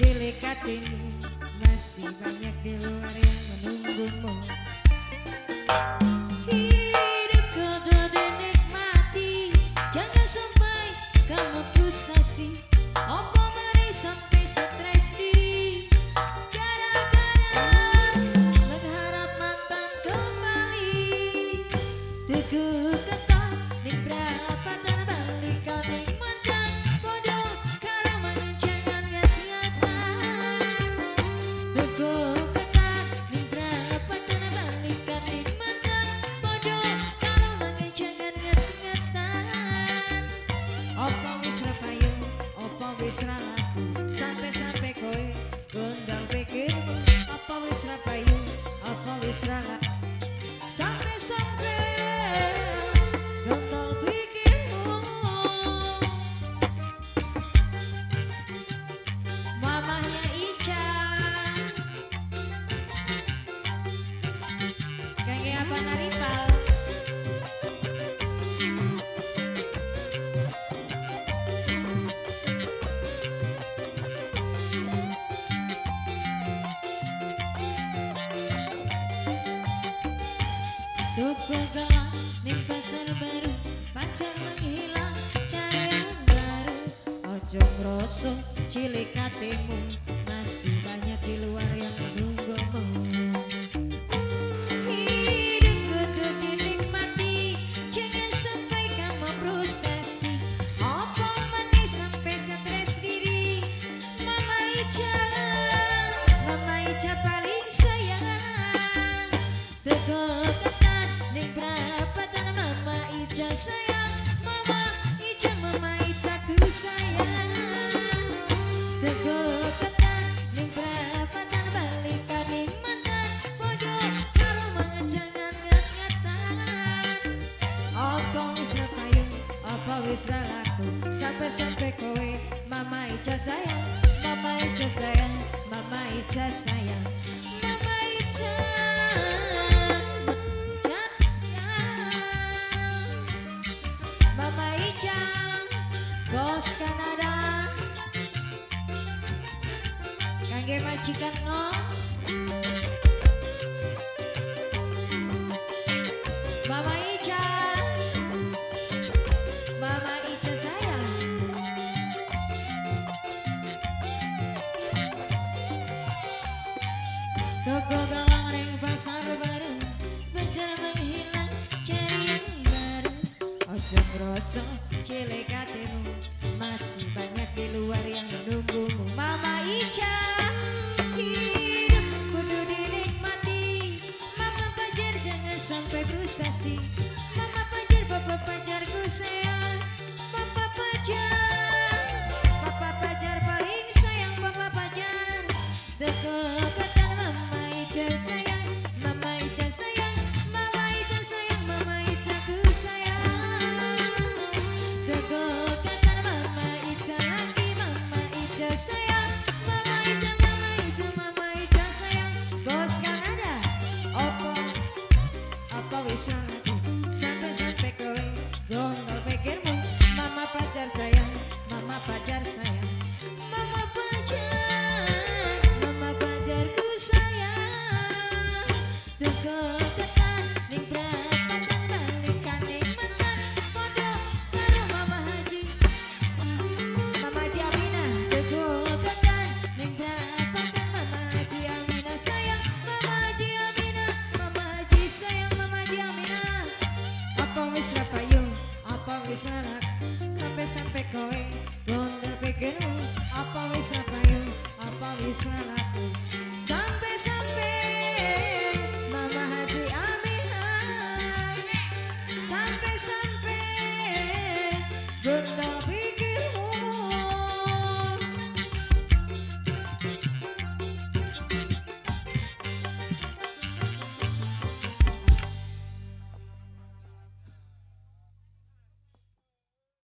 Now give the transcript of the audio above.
cilik hatimu, masih banyak di luar yang menunggumu. Hidup kudu dinikmati, jangan sampai kamu frustasi. Apa mari sampai stres diri gara-gara mengharap mantan kembali. Teguh kata ning berapa dan balikan ning mantan bodoh karo mengencangan ngat-ngatan. Teguh kata ning berapa dan balikan ning mantan bodoh karo mengencangan ngat-ngatan. Apa wis ra payu, apa wis ra laku, sampai-sampai kowe gondang pikirmu. Apa wis ra payu, apa wis ra laku, sampai-sampai gondang pikirmu. Mamahnya Ica kayak apa naripal. Toko gelap ning pasar baru, pacar menghilang cari yang baru. Ojo ngrosok cilik hatimu, masih banyak di luar yang menunggumu. Hidup kudu dinikmati, jangan sampai kamu frustasi. Apa manis sampai stres diri. Mama Ica paling sayang. Teguh ning berapa dan Mama Ica sayang, Mama Ica ku sayang. Teguh kata ning berapa dan balikan ning mantan bodoh karo mengencangan ngat-ngatan. Apa wis ra payu, apa wis ra laku, sampai-sampai kowe Mama Ica sayang, Mama Ica sayang, Mama Ica sayang, Mama Ica. Mama Ica, bos Kanada, kangge majikan no. Mama Ica, Mama Ica sayang. Toko galang ring pasar baru, pacar menghilang cari yang baru. Ojo ngrosok cilik hatimu, masih banyak di luar yang menunggumu. Mama Ica, hidup kudu dinikmati. Mama pacar jangan sampai frustasi. Mama pacar, papa pacarku sayang. Papa pacar paling sayang. Papa pacar, teguh kata Mama Ica sayang, Mama Ica sayang, Mama Ica sayang, Mama Ica ku sayang. Teguh kata Mama Ica lagi, Mama Ica sayang, Mama Ica, Mama Ica, Mama Ica sayang. Bos Kanada, apa wis aku, sampai-sampai kowe gondol pikirmu. Mama pacar sayang, Mama pacar sayang, Mama pacarku sayang. Teguh kata ning berapa dan balikan ning mantan bodoh karo Mama Haji Aminah. Teguh kata ning berapa dan Mama Haji Aminah sayang, Mama Haji Aminah, Mama Haji sayang, Mama Haji Aminah. Apa wis ra payu, apa wis ra laku, sampai-sampai kowe gondol pikirmu. Apa wis ra payu, apa wis ra laku, sampai-sampai Mama Haji Aminah, sampai-sampai